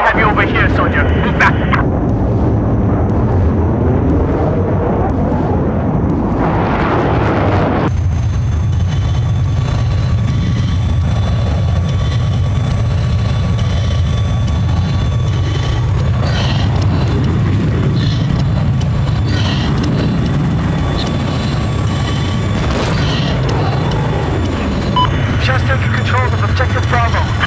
have you over here, soldier. Move back. Just taking control of objective Bravo.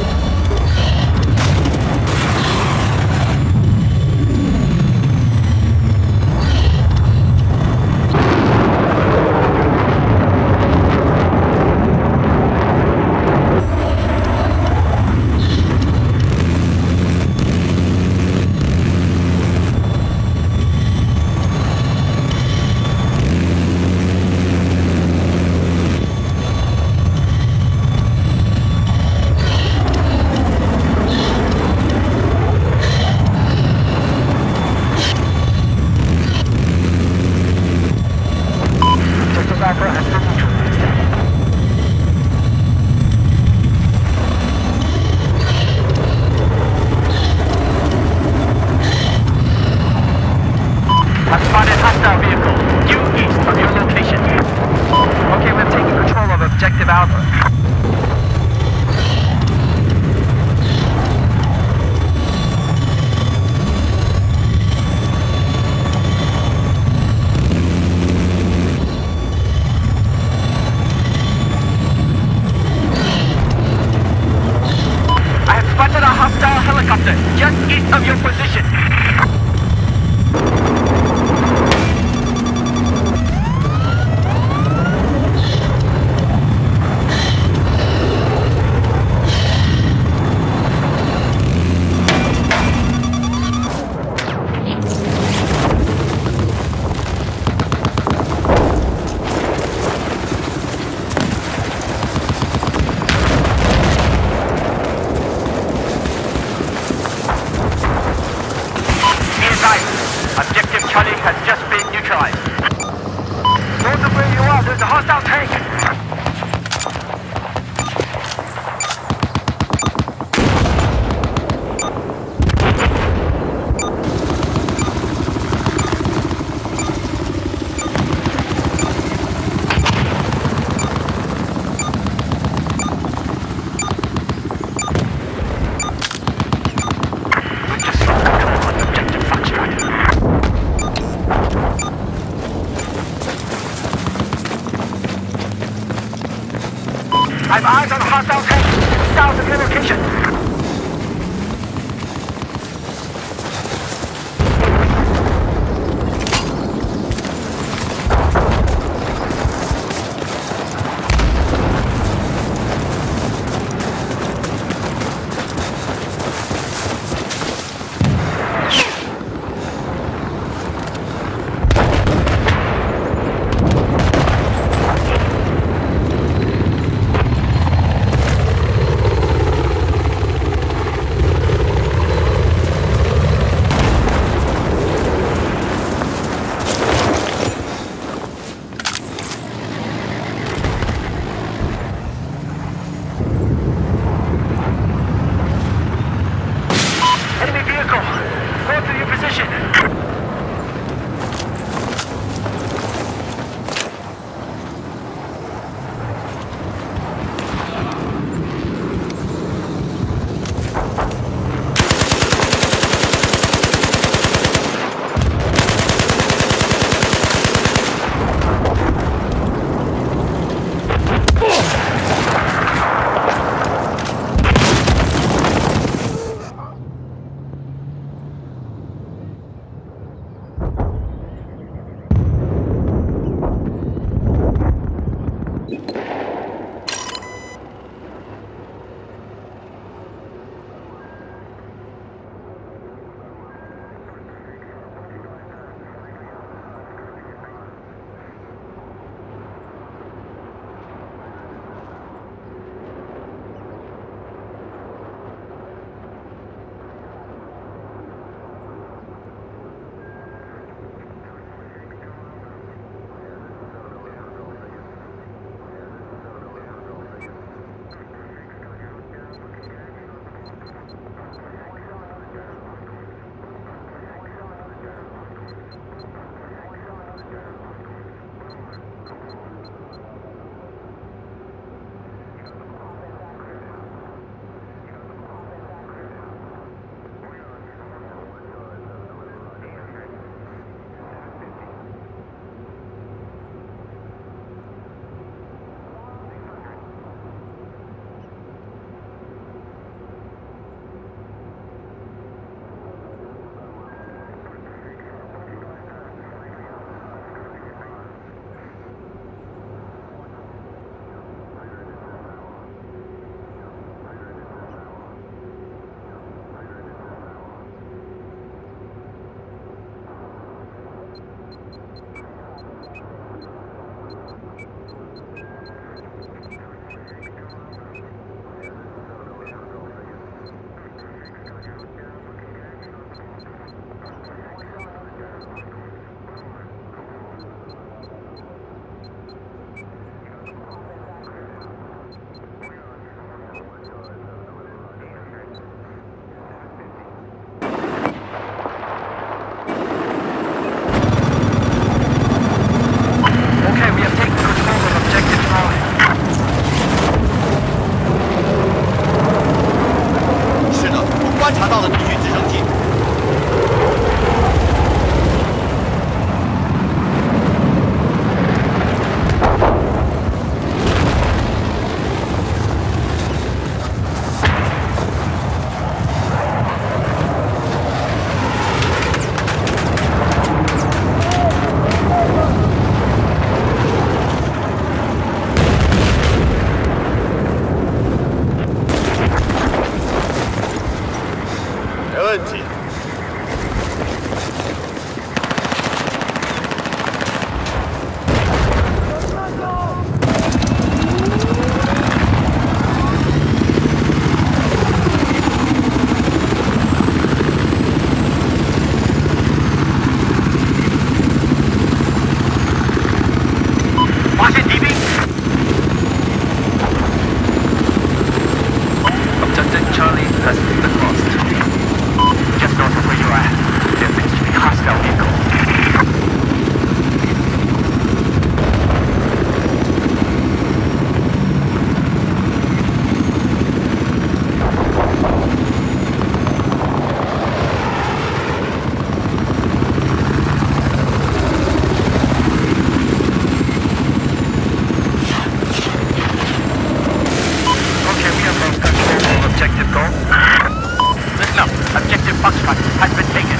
I've spotted hostile vehicle due east of your location. Okay, we're taking control of objective Alpha. I have spotted a hostile helicopter just east of your position. Objective Charlie has just been neutralized. North of where you are, there's a hostile tank. I have eyes on a hostile tank south of your location. 观察到了敌军直升机。没问题。 发现敌兵。Objective Charlie has been lost. Just north of where you are, there appears to be a hostile vehicle. Okay, we have lost control of objective goal. Listen up, objective Foxtrot has been taken.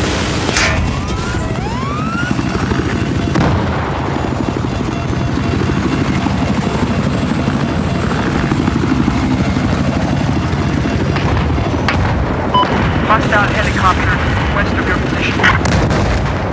Hostile helicopter west of your position.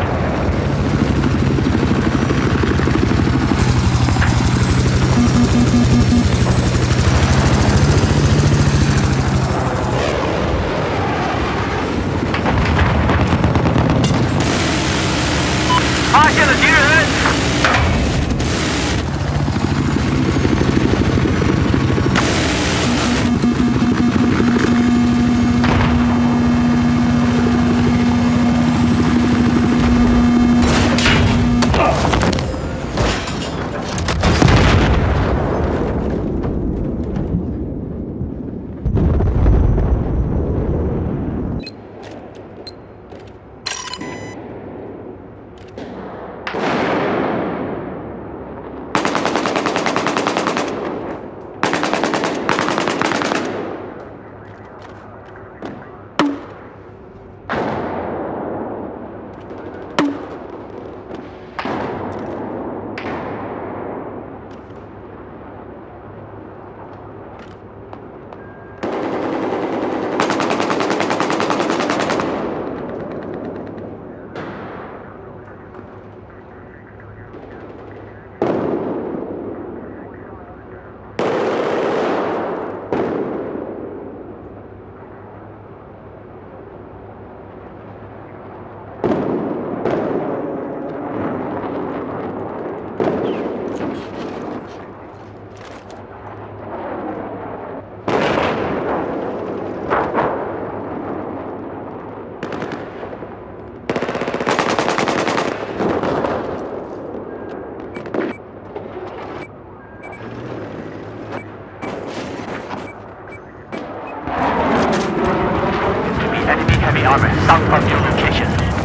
发现了敌人！Armor south of your location.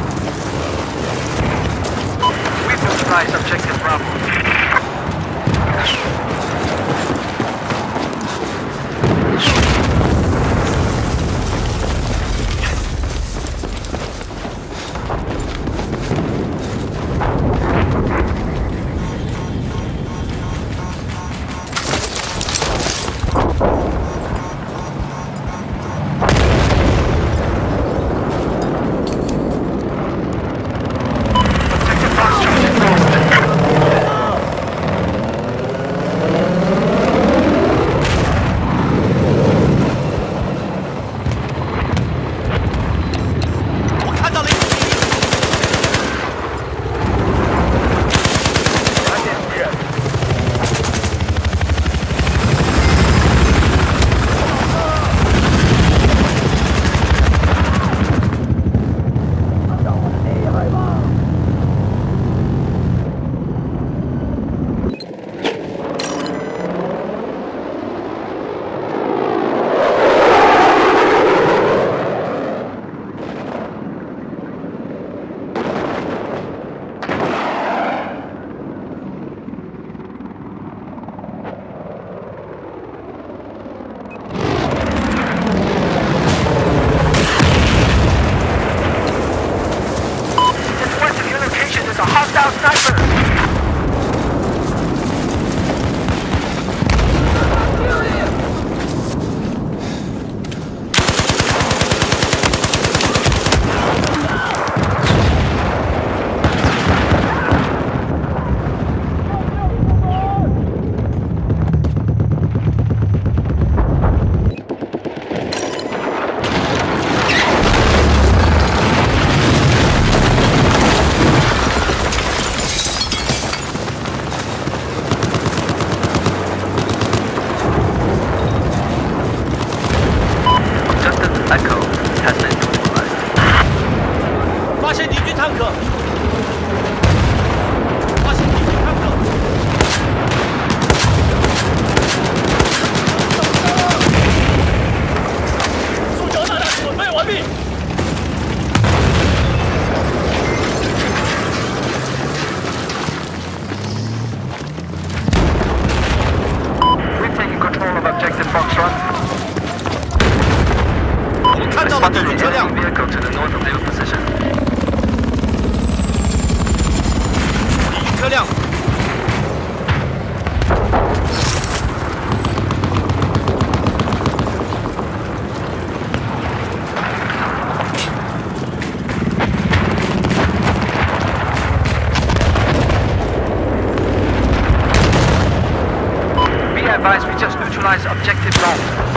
We've neutralized objective Bravo. 준비. We've taken control of objective Foxtrot. 我们看到了敌军车辆。 Vehicle to the north of your position. 敌军车辆。 Be advised, we just neutralized objective Golf.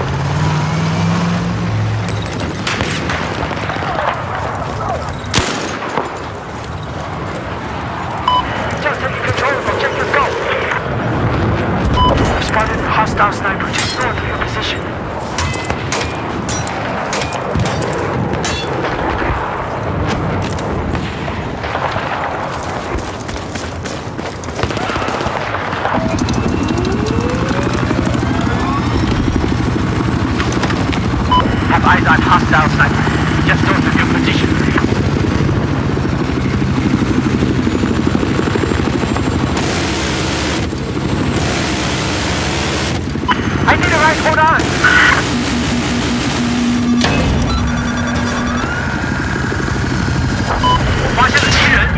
Just taking control of objective Golf. Spotted hostile sniper just north of your position. Have eyes on hostile sniper just north of your position. I need a ride, hold on! 我发现了敌人！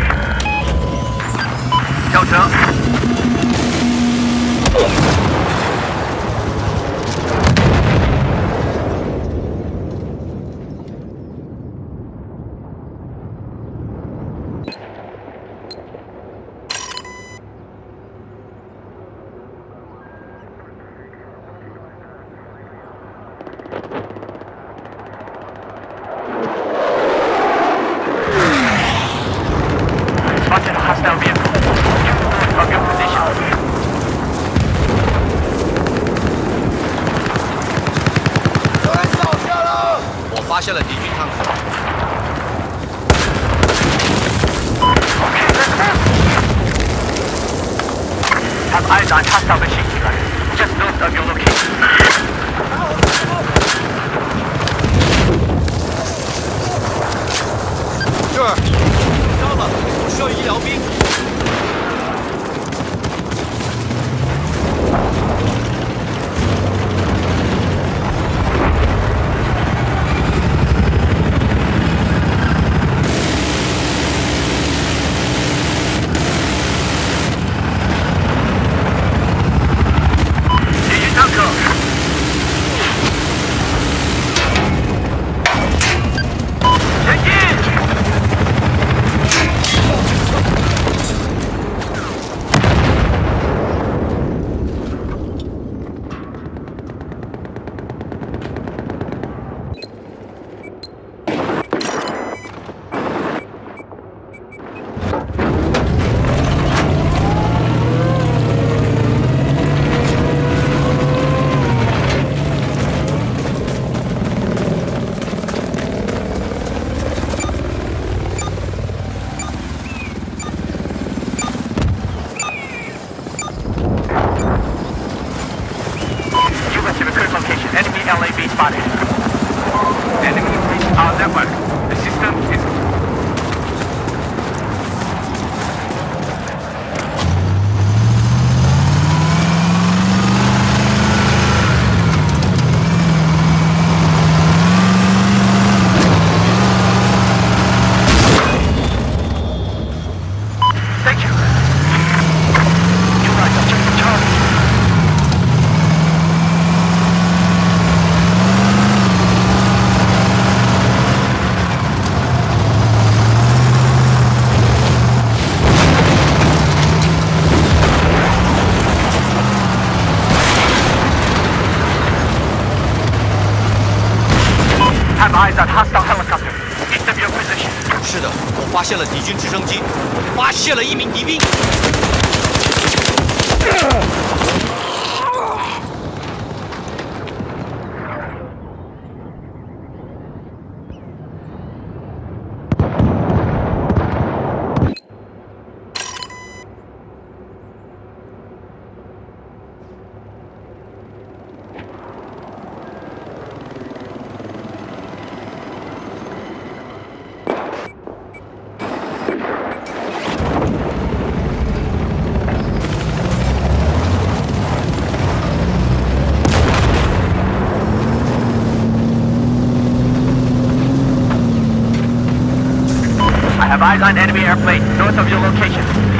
轿车！Spotted a hostile vehicle. North of your position. 有人扫射了！我发现了敌军坦克。 Okay, let's move. Have eyes on hostile machine gun just north of your location. 这儿受伤了，需要医疗兵。 敌军坦克。前进！ Location. Enemy LAV spotted. Enemy reached our network. The system is... Thank you. You guys have checked the target. Have eyes on hostile helicopter. East of your position. 是的，我发现了敌军直升机，发现了一名敌兵。 I have eyes on enemy airplane north of your location.